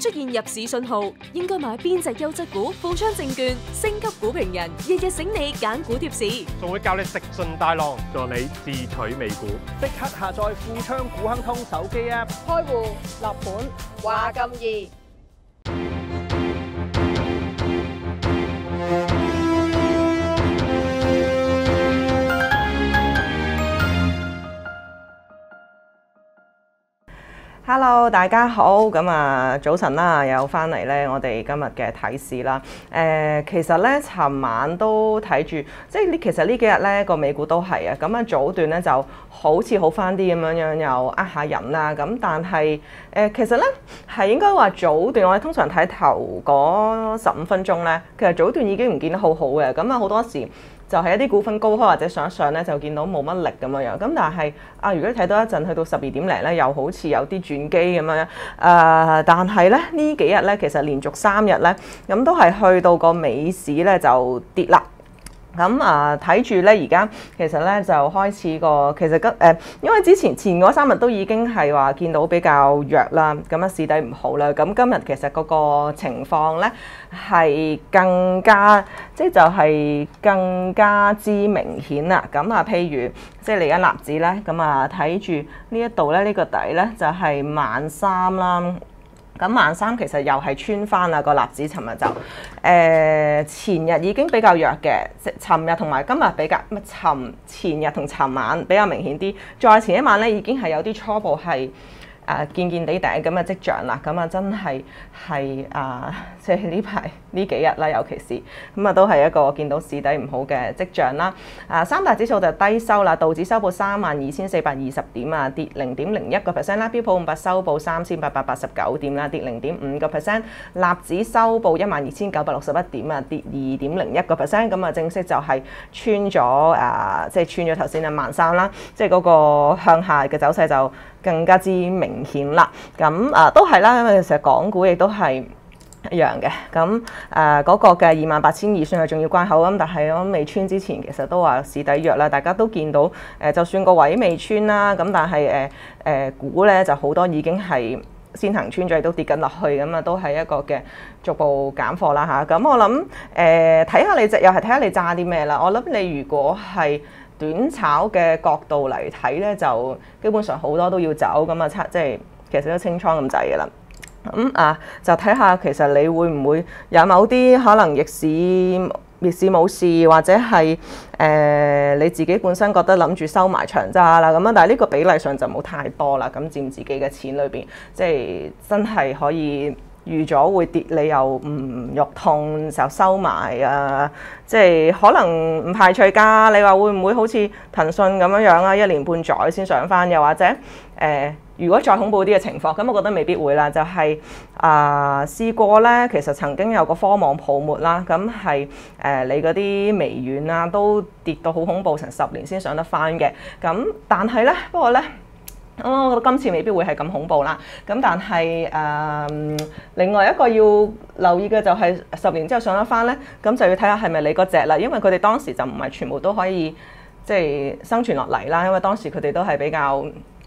出現入市信號，應該買邊隻優質股？富昌證券星級股評人日日醒你揀股貼士， 仲會教你食盡大浪，助你自取美股。 即刻下載富昌股亨通手機 App， 開戶、立盤話咁易。 Hello， 大家好，早晨啦，又翻嚟咧，我哋今日嘅睇市啦。其實咧，尋晚都睇住，其實呢幾日咧個美股都係啊，咁早段咧就好似好翻啲咁樣，又呃下人啦。咁但係其實咧係應該話早段，我哋通常睇頭嗰15分鐘咧，其實早段已經唔見得好好嘅。咁好多時就係一啲股份高開或者上一上咧，就見到冇乜力咁樣。咁但係如果你睇到一陣去到12點零咧，又好似有啲轉機咁樣。但係咧呢幾日咧，其實連續3日咧，咁都係去到個美市咧就跌啦。咁睇住咧，而家其實咧就開始因為前嗰3日都已經係話見到比較弱啦，咁市底唔好啦。咁今日其實嗰個情況咧係更加更加之明顯啦。咁譬如你而家納指咧，咁睇住呢一度咧，呢個底咧就係13,000啦。咁13,000其實又係穿翻啦，個納指尋日就前日已經比較弱嘅，尋日同埋今日比較前日同尋晚比較明顯啲，再前一晚咧已經係有啲初步係見地頂咁嘅跡象啦。咁真係呢排呢幾日啦，尤其是咁都係一個見到市底唔好嘅跡象啦。三大指數就低收啦，道指收報32,420點啊，跌0.01%啦；標普500收報3,889點啦，跌0.5%；納指收報12,961點啊，跌2.01%。咁正式就係穿咗穿咗頭先13,000啦，嗰個向下嘅走勢就更加之明顯啦。咁都係啦，因為其實港股亦都係一樣嘅。咁嗰個嘅28,200算係重要關口。咁但係我未穿之前，其實都話市底弱啦。大家都見到就算個位未穿啦，咁但係股咧就好多已經係先行穿咗，亦都跌緊落去。咁都係一個嘅逐步減貨啦嚇。咁我諗睇下你又係睇下你揸啲咩啦。我諗你如果係短炒嘅角度嚟睇咧，就基本上好多都要走。咁其實都清倉咁滯嘅啦。咁就睇下其實你會唔會有某啲可能逆市冇事，或者係你自己本身覺得諗住收埋長揸啦。咁但係呢個比例上就冇太多啦。咁佔自己嘅錢裏邊，真係可以預咗會跌，你又唔肉痛就收埋啊！可能唔排除㗎。你話會唔會好似騰訊咁樣啊，一年半載先上返？又或者如果再恐怖啲嘅情況，咁我覺得未必會啦。就係試過咧，其實曾經有個科網泡沫啦，咁係你嗰啲微軟啦都跌到好恐怖，成10年先上得返嘅。咁但係咧，不過咧，我覺得今次未必會係咁恐怖啦。咁但係另外一個要留意嘅就係10年之後上得返咧，咁就要睇下係咪你嗰隻啦。因為佢哋當時就唔係全部都可以生存落嚟啦，因為當時佢哋都係比較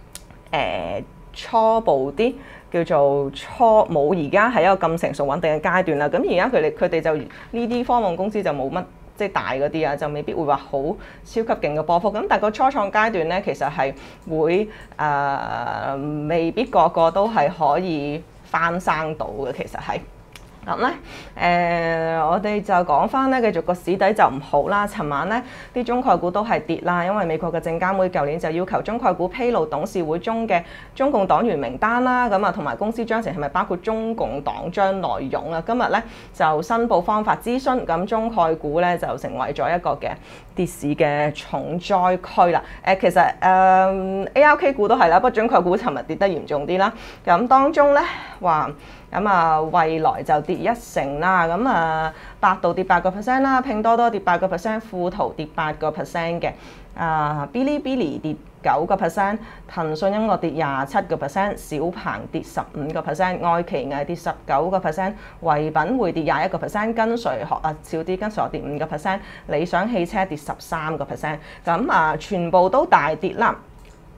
初步啲，叫做冇而家係一個咁成熟穩定嘅階段啦。咁而家佢哋就呢啲科網公司就冇乜大嗰啲啊，就未必會話好超級勁嘅波幅。咁但係個初創階段咧，其實係會未必個個都係可以翻生到嘅，其實係。咁咧，我哋就講翻咧，繼續個市底就唔好啦。尋晚咧，啲中概股都係跌啦，因為美國嘅證監會舊年就要求中概股披露董事會中嘅中共黨員名單啦，咁同埋公司章程係咪包括中共黨章內容啊？今日咧就申報方法諮詢，咁中概股咧就成為咗一個嘅跌市嘅重災區啦。其實ARK 股都係啦，不過中概股尋日跌得嚴重啲啦。咁當中咧話蔚來就跌1成啦，百度跌8%啦，拼多多跌8%，富途跌8%嘅，Bilibili跌9%，騰訊音樂跌27%，小鵬跌15%，愛奇藝跌19%，唯品會跌21%，跟隨學少啲，跟隨學跌5%，理想汽車跌13%，咁全部都大跌啦。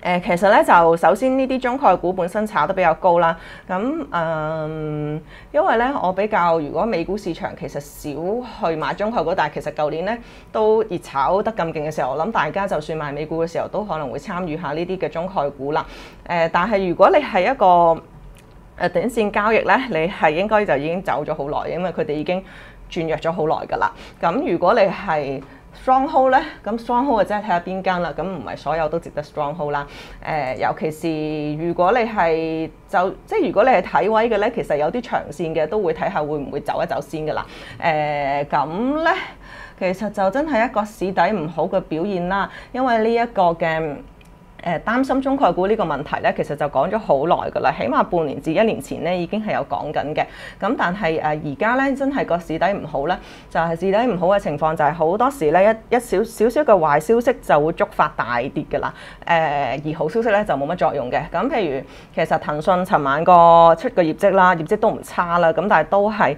其實咧就首先呢啲中概股本身炒得比較高啦，咁因為咧我比較如果美股市場其實少去買中概股，但係其實舊年咧都熱炒得咁勁嘅時候，我諗大家就算買美股嘅時候都可能會參與下呢啲嘅中概股啦。但係如果你係一個短線交易咧，你係應該就已經走咗好耐，因為佢哋已經轉弱咗好耐㗎啦。咁如果你係Stronghold 咧，咁 Stronghold 就真係睇下邊間啦，咁唔係所有都值得 Stronghold 啦。尤其是如果你係即係如果你係睇位嘅咧，其實有啲長線嘅都會睇下會唔會走一走先㗎啦。咁咧其實就真係一個市底唔好嘅表現啦，因為呢一個嘅擔心中概股呢個問題咧，其實就講咗好耐㗎啦，起碼半年至1年前咧已經係有講緊嘅。咁但係而家咧真係個市底唔好咧，就係市底唔好嘅情況就係好多時咧一少少嘅壞消息就會觸發大跌㗎啦。而好消息咧就冇乜作用嘅。咁譬如其實騰訊尋晚出個業績啦，業績都唔差啦，咁但係都係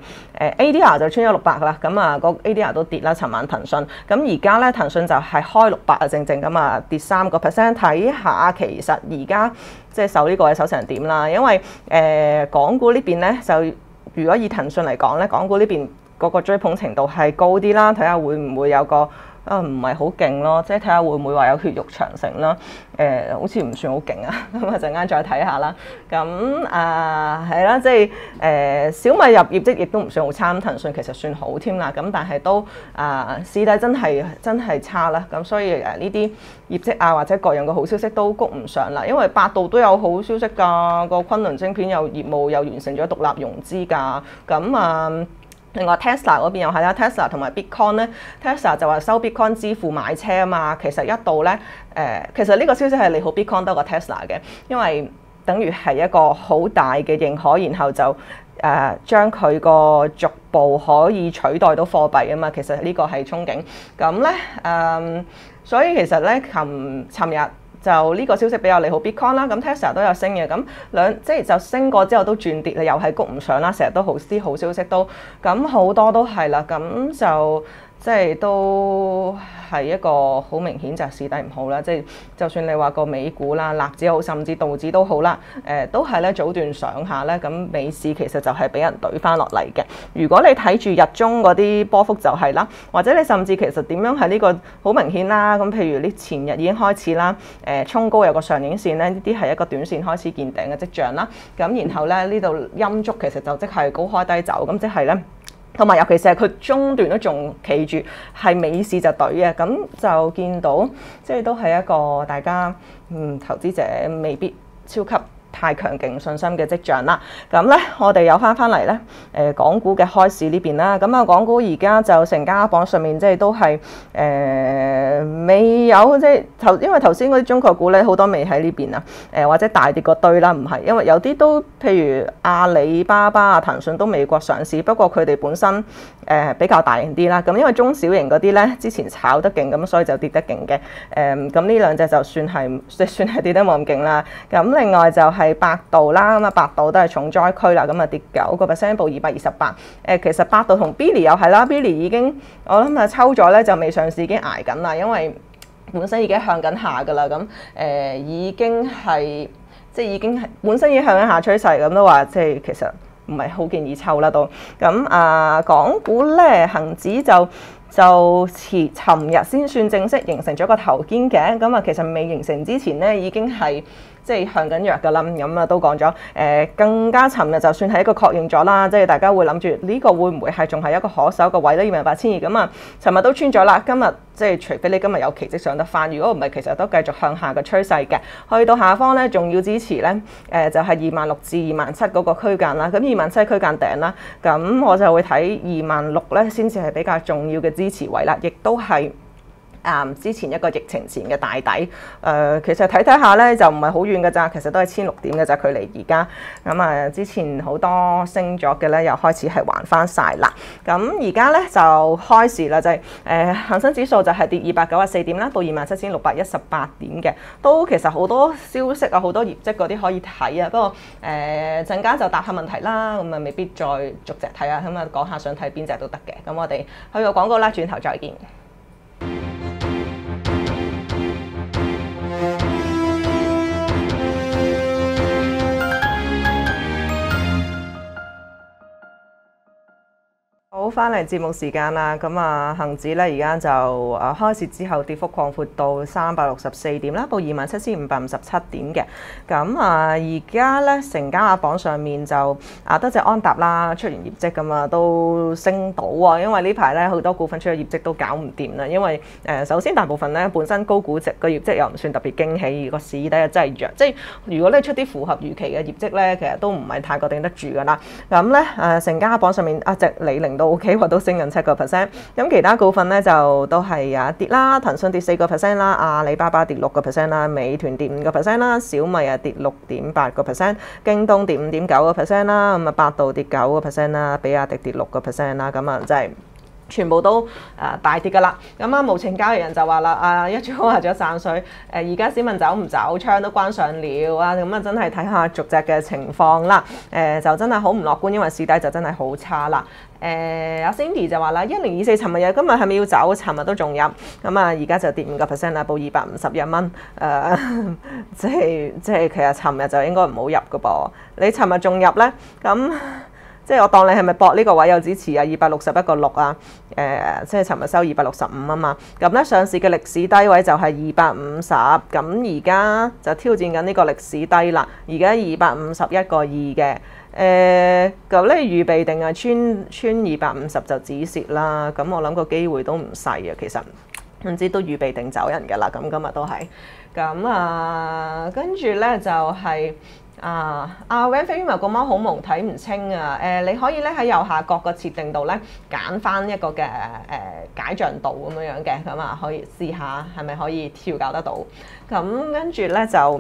ADR 就穿咗600啦，咁啊個 ADR 都跌啦。尋晚騰訊咁而家咧騰訊就係開600啊，正咁啊跌3%，睇下其實而家即係受呢個位守成點啦，因為港股呢邊咧就如果以騰訊嚟講咧，港股呢邊嗰個追捧程度係高啲啦，睇下會唔會有個唔係好勁咯，即係睇下會唔會話有血肉長城啦。好似唔算好勁啊，咁啊陣間再睇下啦。咁係啦，即係小米入業績亦都唔算好差，騰訊其實算好添啦。咁但係都市底真係差啦。咁所以呢啲業績或者各樣嘅好消息都谷唔上啦。因為百度都有好消息㗎，個昆侖晶片有業務又完成咗獨立融資㗎。咁另外 Tesla 嗰邊又係啦 ，Tesla 同埋 Bitcoin 咧 ，Tesla 就話收 Bitcoin 支付買車啊嘛。其實一度咧其實呢個消息係利好 Bitcoin 多過 Tesla 嘅，因為等於係一個好大嘅認可，然後就將佢個逐步可以取代到貨幣啊嘛。其實呢個係憧憬。咁咧所以其實咧尋日就呢個消息比較利好 Bitcoin 啦，咁 Tesla 都有升嘅，咁即係就升過之後都轉跌啦，又係谷唔上啦，成日都好啲好消息都，咁好多都係啦，咁就即係都係一個好明顯就係市底唔好啦，即係就算你話個美股啦、納指好，甚至道指都好啦，都係咧早段上下咧，咁美市其實就係俾人懟翻落嚟嘅。如果你睇住日中嗰啲波幅就係啦，或者你甚至其實點樣係呢個好明顯啦，咁譬如你前日已經開始啦，衝高有個上影線咧，呢啲係一個短線開始見頂嘅跡象啦。咁然後咧呢度陰燭其實就即係高開低走，咁即係咧。同埋尤其是係佢中段都仲企住，係美市就懟嘅，咁就見到即係都係一個大家投資者未必超級太強勁信心嘅跡象啦。咁咧我哋又翻嚟咧港股嘅開市呢邊啦。咁啊港股而家就成交榜上面即係都係未有即係因為頭先嗰啲中概股咧好多未喺呢邊啊，或者大跌個堆啦，唔係因為有啲都譬如阿里巴巴啊、騰訊都美國上市，不過佢哋本身比較大型啲啦。咁因為中小型嗰啲咧之前炒得勁，咁所以就跌得勁嘅。咁呢兩隻就算係跌得冇咁勁啦。咁另外就係百度啦，咁啊百度都係重災區啦，咁啊跌9%報228。其實百度同 Billy 又係啦 ，Billy 已經我諗抽咗咧就未上市已經捱緊啦，因為本身已經向緊下噶啦，咁已經係即係已經係本身已經向緊下趨勢，咁都話即係其實唔係好建議抽啦都。咁港股咧恆指就尋日先算正式形成咗個頭肩頸，咁啊其實未形成之前咧已經係即係向緊弱㗎啦，咁啊都講咗，更加尋日就算係一個確認咗啦，即係大家會諗住呢個會唔會係仲係一個可守嘅位咧？28200咁啊，尋日都穿咗啦，今日即係除非你今日有奇蹟上得翻，如果唔係其實都繼續向下嘅趨勢嘅，去到下方咧仲要支持咧，就係26000至27000嗰個區間啦，咁27000區間頂啦，咁我就會睇26000咧先至係比較重要嘅支持位啦，亦都係。之前一個疫情前嘅大底，其實睇下咧就唔係好遠嘅咋，其實都係1600點嘅咋距離而家。咁之前好多升咗嘅咧，又開始係還翻晒啦。咁而家咧就開市啦，就係恆生指數就係跌294點啦，到27618點嘅。都其實好多消息啊，好多業績嗰啲可以睇啊。不過陣間就答下問題啦，咁未必再逐隻睇啊。咁講下想睇邊隻都得嘅。咁我哋去個廣告啦，轉頭再見。 好，翻嚟節目時間啦，咁啊，恆指咧而家就開市之後跌幅擴闊到364點啦，報27,557點嘅。咁啊，而家咧成交額榜上面就得隻安踏啦，出完業績咁啊都升到啊，因為呢排咧好多股份出咗業績都搞唔掂啦，因為首先大部分咧本身高估值個業績又唔算特別驚喜，個市底又真係弱，即係如果你出啲符合預期嘅業績咧，其實都唔係太過頂得住噶啦。咁咧成交額榜上面隻李寧都 OK， 都升緊7%。咁其他股份咧就都係跌啦，騰訊跌4%啦，阿里巴巴跌6%啦，美團跌5%啦，小米跌6.8%，京東跌5.9%啦，咁啊百度跌9%啦，比亞迪跌6%啦，咁啊真係全部都大跌㗎啦。咁無情交易人就話啦，一早話咗散水，而家市民走唔走，窗都關上了啊，咁啊真係睇下逐隻嘅情況啦。就真係好唔樂觀，因為市底就真係好差啦。阿 Cindy 就話啦，1024尋日今日係咪要走？尋日都仲入，咁啊而家就跌5%啦，報251蚊。即係其實尋日就應該唔好入㗎噃。你尋日仲入咧，咁即係我當你係咪搏呢個位有支持啊？261.6啊，即係尋日收265啊嘛。咁咧上市嘅歷史低位就係250，咁而家就挑戰緊呢個歷史低啦。而家251.2嘅。咁咧預備定係穿250就止蝕啦。咁我諗個機會都唔細啊。其實唔知都預備定走人㗎啦。咁今日都係咁跟住咧就係Van 飛個貓好蒙睇唔清啊。你可以咧喺右下角個設定度咧揀翻一個嘅解像度咁樣嘅，咁可以試下係咪可以調校得到。咁跟住咧就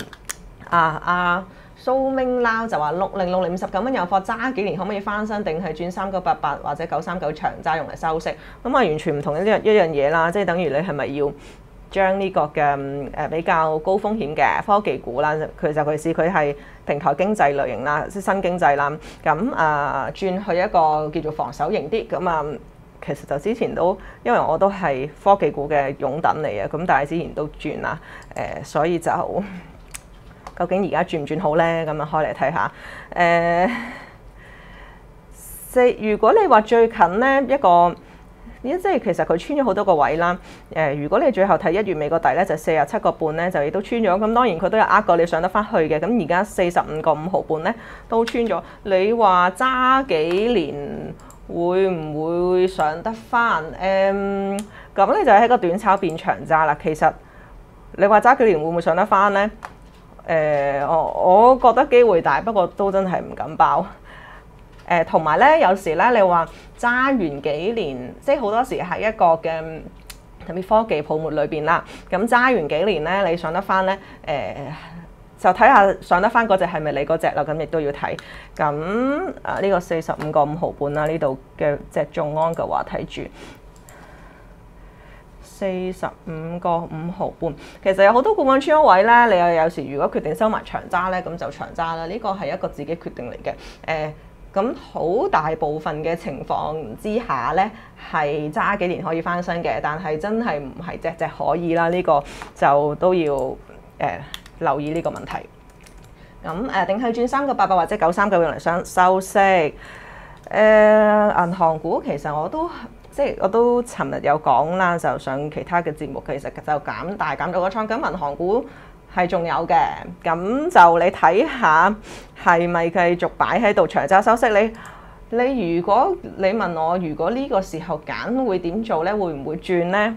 蘇明撈就話606059蚊有貨揸幾年可唔可以翻身，定係轉3988或者939長揸用嚟收息？咁完全唔同一樣嘢啦，即係等於你係咪要將呢個嘅比較高風險嘅科技股啦，佢係平台經濟類型啦，即新經濟啦，咁轉去一個叫做防守型啲咁其實就之前都因為我都係科技股嘅擁躉嚟嘅，咁但係之前都轉啦，所以就究竟而家轉唔轉好呢？咁開嚟睇下。如果你話最近呢一個，即係其實佢穿咗好多個位啦。如果你最後睇1月尾個底呢，就47.5呢，就亦都穿咗。咁當然佢都有過你上得翻去嘅。咁而家45.5毫半呢，都穿咗。你話揸幾年會唔會上得翻？咁你就喺個短炒變長揸啦。其實你話揸幾年會唔會上得翻呢？我覺得機會大，不過都真係唔敢包。同埋咧，有時咧，你話揸完幾年，即係好多時係一個嘅特別科技泡沫裏邊啦。咁揸完幾年咧，你上得翻咧，就睇下上得翻嗰隻係咪你嗰隻啦。咁亦都要睇。咁呢個45.5毫半啦，呢度嘅隻眾安嘅話睇住。45.5毫半，其實有好多股份穿咗位咧，你又有時如果決定收埋長揸咧，咁就長揸啦。呢個係一個自己決定嚟嘅。咁好大部分嘅情況之下咧，係揸幾年可以翻身嘅，但係真係唔係隻隻可以啦。呢個就都要留意呢個問題。咁定係轉3.88或者939用嚟想收息。銀行股其實我都尋日有講啦，就上其他嘅節目，其實就大減咗個倉。咁銀行股係仲有嘅，咁就你睇下係咪繼續擺喺度長揸收息？你如果你問我，如果呢個時候揀會點做呢？會唔會轉呢？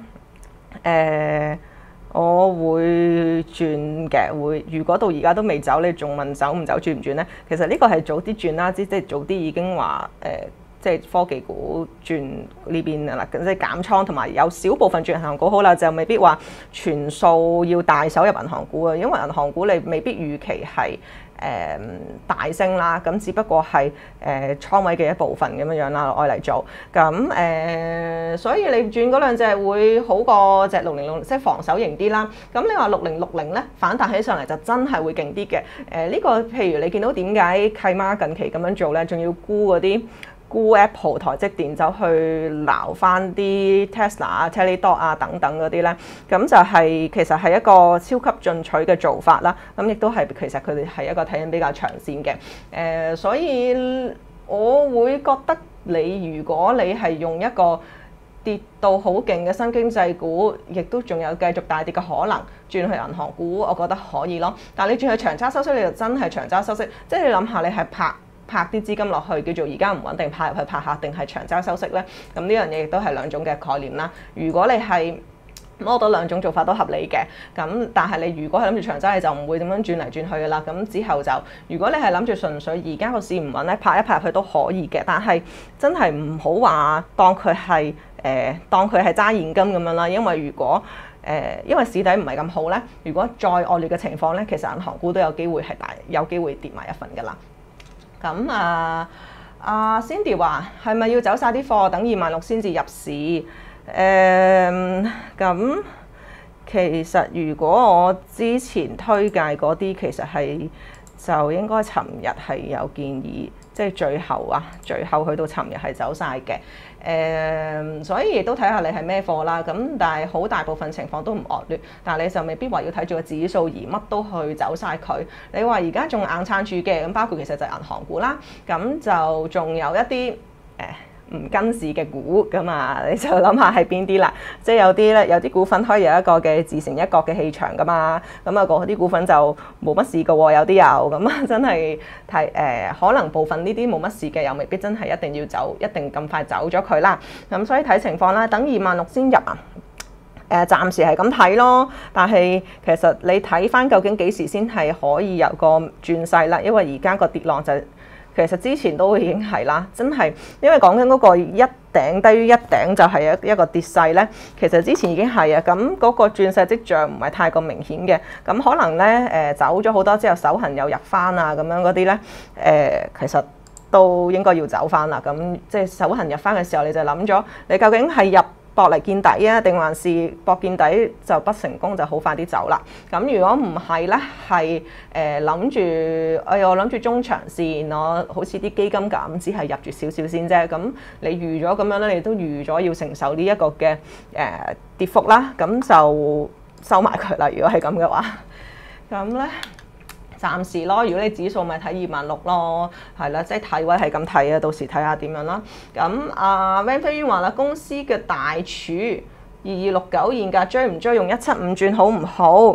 我會轉嘅，如果到而家都未走，你仲問走唔走轉唔轉呢？其實呢個係早啲轉啦，即係早啲已經話即係科技股轉呢邊啦，即係減倉，同埋有少部分轉銀行股好啦，就未必話全數要大手入銀行股啊，因為銀行股你未必預期係大升啦，咁只不過係倉位嘅一部分咁樣啦，愛嚟做咁所以你轉嗰兩隻會好過隻6060，即係防守型啲啦。咁你話6060咧反彈起上嚟就真係會勁啲嘅。呢個譬如你見到點解契媽近期咁樣做咧，仲要沽嗰啲。沽 Apple 台積電走去撈翻啲 Tesla 啊、Teladoc 啊等等嗰啲咧，咁就係其實係一個超級進取嘅做法啦。咁亦都係其實佢哋係一個睇緊比較長線嘅。所以我會覺得如果你係用一個跌到好勁嘅新經濟股，亦都仲有繼續大跌嘅可能，轉去銀行股，我覺得可以咯。但係你轉去長揸收息，你就真係長揸收息，即係你諗下，你係拍啲資金落去，叫做而家唔穩定拍入去拍下，定係長揸收息呢？咁呢樣嘢亦都係兩種嘅概念啦。如果你係攞到兩種做法都合理嘅，咁但係你如果係諗住長揸，你就唔會點樣轉嚟轉去噶啦。咁之後就如果你係諗住純粹而家個市唔穩咧，拍一拍入去都可以嘅，但係真係唔好話當佢係揸現金咁樣啦。因為如果因為市底唔係咁好咧，如果再惡劣嘅情況咧，其實銀行股都有機會有機會跌埋一份噶啦。咁Cindy 話係咪要走晒啲貨，等26,000先至入市？咁其實如果我之前推介嗰啲，其實係就應該尋日係有建議，即係最後去到尋日係走晒嘅。所以亦都睇下你係咩貨啦。咁但係好大部分情況都唔惡劣，但係你就未必話要睇住個指數而乜都去走晒佢。你話而家仲硬撐住嘅，咁包括其實就係銀行股啦，咁就仲有一啲唔跟市嘅股㗎嘛，你就諗下係邊啲啦。即係有啲股份可以有一個嘅自成一國嘅氣場㗎嘛。咁嗰啲股份就冇乜事㗎喎，有啲有咁真係可能部分呢啲冇乜事嘅，又未必真係一定要走，一定咁快走咗佢啦。咁所以睇情況啦，等26,000先入啊。暫時係咁睇咯，但係其實你睇翻究竟幾時先係可以有個轉勢啦，因為而家個跌浪就其實之前都已經係啦，真係因為講緊嗰個一頂低於一頂就係一個跌勢咧，其實之前已經係啊，咁嗰個轉勢跡象唔係太過明顯嘅，咁可能咧走咗好多之後手痕又入翻啊咁樣嗰啲咧其實都應該要走翻啦。咁即係手痕入翻嘅時候，你就諗咗你究竟係入搏嚟見底啊，定還是搏見底就不成功就好快啲走啦。咁如果唔係咧，係諗住我諗住中長線，我好似啲基金咁，只係入住少少先啫。咁你預咗咁樣咧，你都預咗要承受呢一個嘅跌幅啦。咁就收埋佢啦。如果係咁嘅話，咁咧暫時咯。如果你指數咪睇26,000咯，係啦，即係睇位係咁睇啊，到時睇下點樣啦。咁Van飛雲話啦，公司嘅大廚2269現價追唔追？用175轉好唔好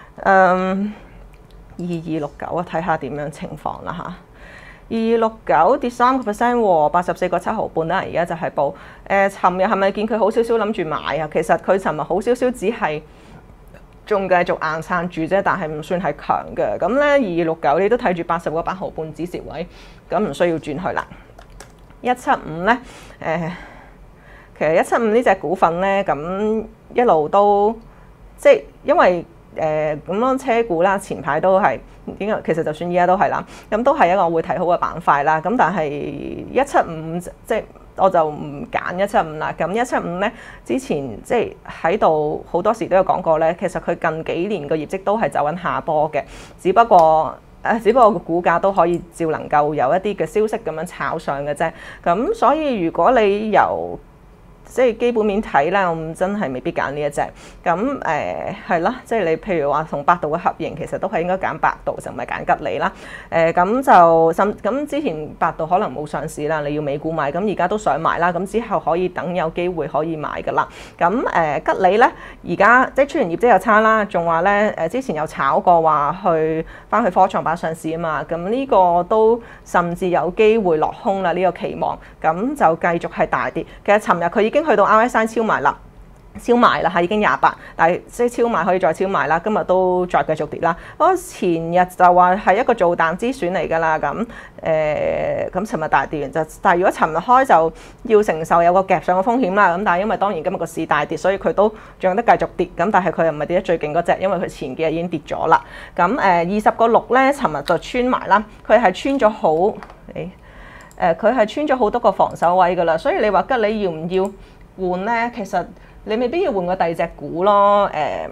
？2269啊，睇下點樣情況啦嚇。2269跌3%喎，84.7毫半啦，而家就係報。尋日係咪見佢好少少諗住買啊？其實佢尋日好少少，只係仲繼續硬撐住啫，但係唔算係強嘅。咁咧2269你都睇住80.8毫半止蝕位，咁唔需要轉去啦。175咧，其實175呢隻股份咧，咁一路都即係因為咁樣車股啦，前排都係點解？其實就算依家都係啦，咁都係一個會睇好嘅板塊啦。咁但係175即係我就唔揀175啦。咁175咧之前即係喺度好多時都有講過咧，其實佢近幾年個業績都係走緊下坡嘅，只不過個股價都可以照能夠有一啲嘅消息咁樣炒上嘅啫。咁所以如果你由即係基本面睇啦，我真係未必揀呢一隻。咁係啦，即係你譬如話同百度嘅合營，其實都係應該揀百度，就唔係揀吉利啦。咁之前百度可能冇上市啦，你要美股買，咁而家都上埋啦。咁之後可以等有機會可以買噶啦。咁吉利咧，而家即係出完業績又差啦，仲話咧之前有炒過話翻去科創板上市啊嘛。咁呢個都甚至有機會落空啦，呢個期望。咁就繼續係大跌。其實尋日佢已經去到 RSI 超賣啦嚇，已經28，但係即係超賣可以再超賣啦。今日都再繼續跌啦。我前日就話係一個做彈之選嚟㗎啦。咁尋日大跌完就，但係如果尋日開就要承受有個夾上嘅風險啦。咁但係因為當然今日個市大跌，所以佢都仲有得繼續跌。咁但係佢又唔係跌得最勁嗰隻，因為佢前幾日已經跌咗啦。咁20.6咧，尋日就穿埋啦。佢係穿咗好佢係穿咗好多個防守位㗎啦。所以你話吉利要唔要換咧？其實你未必要換個第二隻股咯。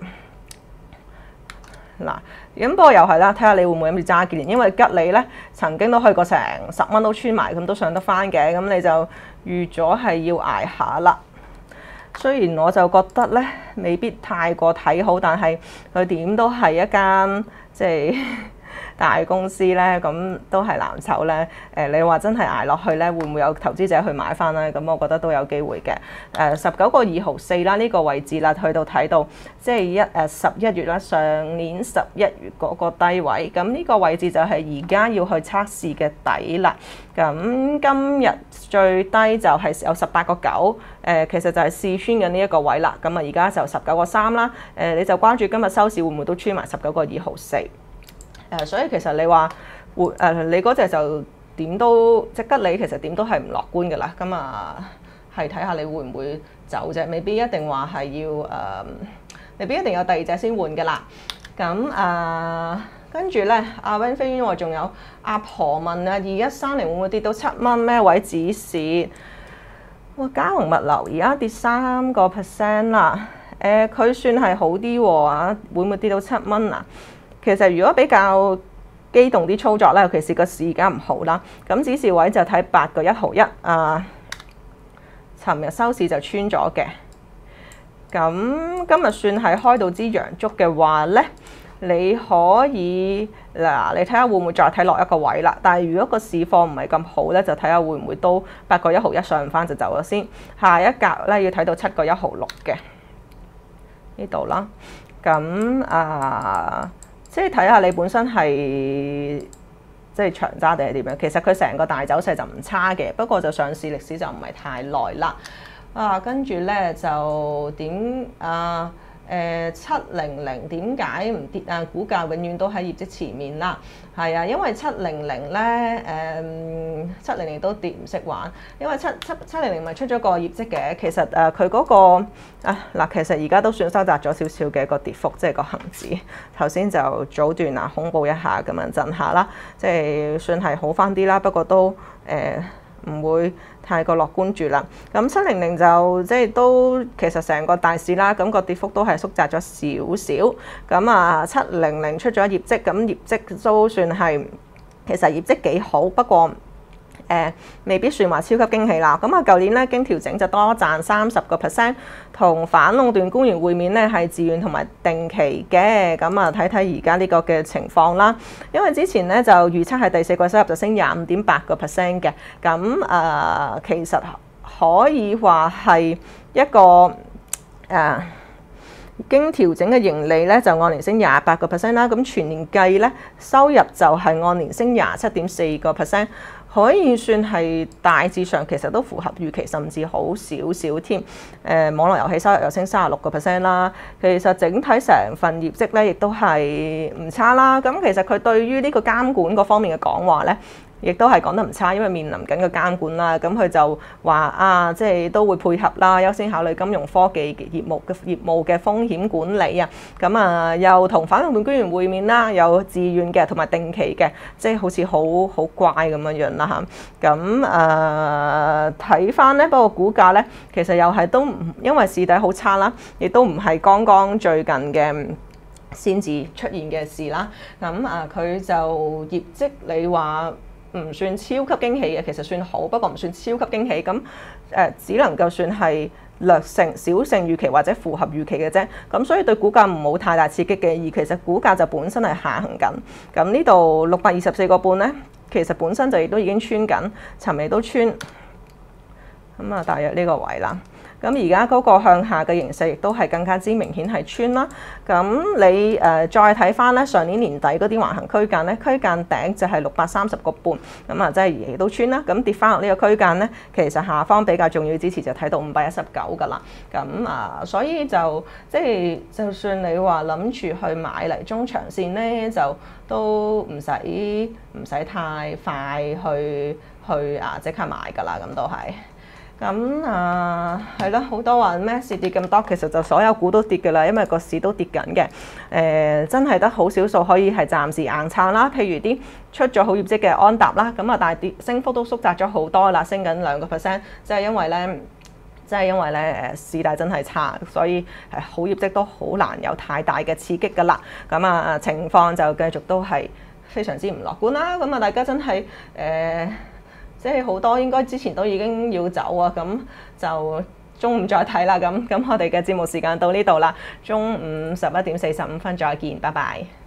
咁不過又係啦，睇下你會唔會諗住揸幾年，因為吉利咧曾經都去過成10蚊都穿埋，咁都上得翻嘅。咁你就預咗係要捱下啦。雖然我就覺得咧未必太過睇好，但係佢點都係一間即係大公司咧，咁都係藍籌咧。你話真係捱落去咧，會唔會有投資者去買翻咧？咁我覺得都有機會嘅。19.24啦，呢個位置啦，去到睇到即係11月啦，上年11月嗰個低位。咁呢個位置就係而家要去測試嘅底啦。咁今日最低就係有18.9，其實就係試穿緊呢一個位啦。咁啊，而家就19.3啦。你就關注今日收市會唔會都穿埋19.24？所以其實你話你嗰隻就點都即吉利，其實點都係唔樂觀嘅啦。咁啊，係睇下你會唔會走啫，未必一定話係要未必一定有第二隻先換嘅啦。咁跟住咧，阿 Win 飛我仲有阿婆問啊，2130會唔會跌到7蚊？咩位止蝕？哇！嘉宏物流而家跌3% 啦。佢算係好啲喎，會唔會跌到7蚊啊？其實如果比較機動啲操作咧，尤其是個市而家唔好啦，咁指示位就睇8.1毫1。尋日收市就穿咗嘅。咁今日算係開到支陽燭嘅話咧，你可以嗱，你睇下會唔會再睇落一個位啦。但係如果個市況唔係咁好咧，就睇下會唔會都8.1毫1上唔翻就走咗先。下一格咧要睇到7.1毫6嘅呢度啦。咁即係睇下你本身係即係長揸定係點樣。其實佢成個大走勢就唔差嘅，不過就上市歷史就唔係太耐啦。跟住咧就點700點解唔跌啊？股價永遠都喺業績前面啦。係啊，因為700咧700都跌唔識玩，因為700咪出咗個業績嘅。其實佢嗰個其實而家都算收窄咗少少嘅一個跌幅，即係個恆指頭先就早段恐怖一下咁樣震下啦，即係算係好翻啲啦。不過都唔會太過樂觀住啦。咁700就即係都其實成個大市啦，咁個跌幅都係縮窄咗少少。咁700出咗業績，咁業績都算係其實業績幾好，不過未必算話超級驚喜啦。咁舊年咧經調整就多賺30%，同反壟斷官員會面咧係自願同埋定期嘅。咁睇睇而家呢個嘅情況啦。因為之前咧就預測係第四季收入就升25.8% 嘅。咁其實可以話係一個經調整嘅盈利咧就按年升28%啦。咁全年計咧收入就係按年升27.4%。可以算係大致上其實都符合預期，甚至好少少添。網絡遊戲收入又升36% 啦。其實整體成份業績咧，亦都係唔差啦。咁其實佢對於呢個監管嗰方面嘅講話咧，亦都係講得唔差，因為面臨緊個監管啦。咁佢就話即係都會配合啦，優先考慮金融科技業務嘅風險管理啊。咁又同反壟斷官員會面啦，有自願嘅同埋定期嘅，即係好似好乖咁樣啦嚇。咁睇翻咧，不過股價咧其實又係都因為市底好差啦，亦都唔係剛剛最近嘅先至出現嘅事啦。咁佢就業績你話唔算超級驚喜嘅，其實算好，不過唔算超級驚喜。咁只能夠算係略勝小勝預期或者符合預期嘅啫。咁所以對股價唔好太大刺激嘅，而其實股價就本身係下行緊。咁呢度624.5咧，其實本身就亦都已經穿緊，尋日都穿。咁大約呢個位啦。咁而家嗰個向下嘅形勢亦都係更加之明顯係穿啦。咁你再睇翻咧上年年底嗰啲橫行區間咧，區間頂就係630.5，咁即係亦都穿啦。咁跌翻落呢個區間咧，其實下方比較重要支持就睇到519噶啦。咁所以就即係就算你話諗住去買嚟中長線咧，就都唔使太快去即刻買噶啦，咁都係。咁係啦，好多話咩市跌咁多，其實就所有股都跌㗎啦，因為個市都跌緊嘅。真係得好少數可以係暫時硬撐啦。譬如啲出咗好業績嘅安踏啦，咁但係跌升幅都縮窄咗好多啦，升緊2%，即係因為咧市大真係差，所以好業績都好難有太大嘅刺激㗎啦。咁情況就繼續都係非常之唔樂觀啦。咁大家真係即係好多應該之前都已經要走啊，咁就中午再睇啦。咁我哋嘅節目時間到呢度啦，中午11點45分再見，拜拜。